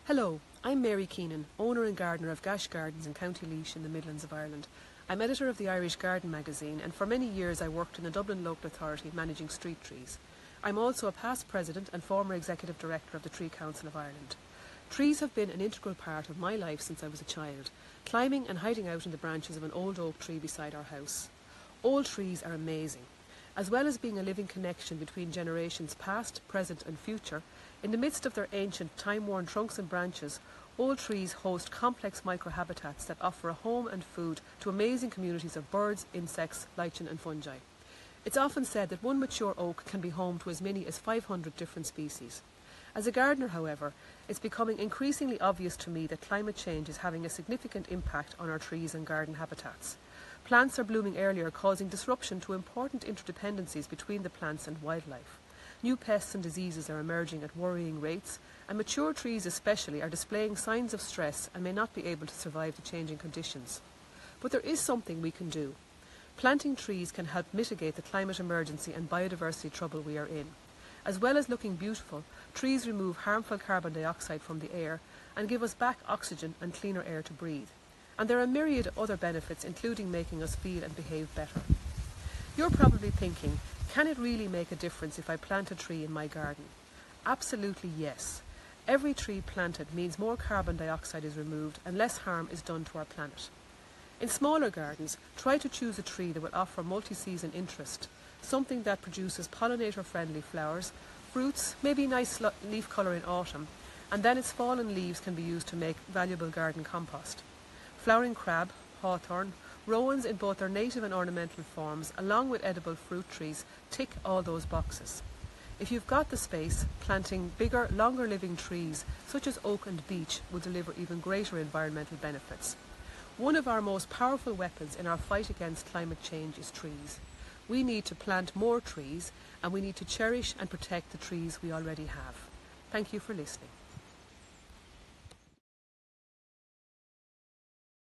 Hello, I'm Mary Keenan, owner and gardener of Gash Gardens in County Laois in the Midlands of Ireland. I'm editor of the Irish Garden magazine, and for many years I worked in the Dublin Local Authority managing street trees. I'm also a past president and former executive director of the Tree Council of Ireland. Trees have been an integral part of my life since I was a child, climbing and hiding out in the branches of an old oak tree beside our house. Old trees are amazing. As well as being a living connection between generations past, present and future, in the midst of their ancient, time-worn trunks and branches, old trees host complex microhabitats that offer a home and food to amazing communities of birds, insects, lichen and fungi. It's often said that one mature oak can be home to as many as 500 different species. As a gardener, however, it's becoming increasingly obvious to me that climate change is having a significant impact on our trees and garden habitats. Plants are blooming earlier, causing disruption to important interdependencies between the plants and wildlife. New pests and diseases are emerging at worrying rates, and mature trees especially are displaying signs of stress and may not be able to survive the changing conditions. But there is something we can do. Planting trees can help mitigate the climate emergency and biodiversity trouble we are in. As well as looking beautiful, trees remove harmful carbon dioxide from the air and give us back oxygen and cleaner air to breathe. And there are a myriad of other benefits, including making us feel and behave better. You're probably thinking, can it really make a difference if I plant a tree in my garden? Absolutely yes. Every tree planted means more carbon dioxide is removed and less harm is done to our planet. In smaller gardens, try to choose a tree that will offer multi-season interest, something that produces pollinator-friendly flowers, fruits, maybe nice leaf colour in autumn, and then its fallen leaves can be used to make valuable garden compost. Flowering crab, hawthorn, rowans in both their native and ornamental forms, along with edible fruit trees, tick all those boxes. If you've got the space, planting bigger, longer living trees, such as oak and beech, will deliver even greater environmental benefits. One of our most powerful weapons in our fight against climate change is trees. We need to plant more trees, and we need to cherish and protect the trees we already have. Thank you for listening.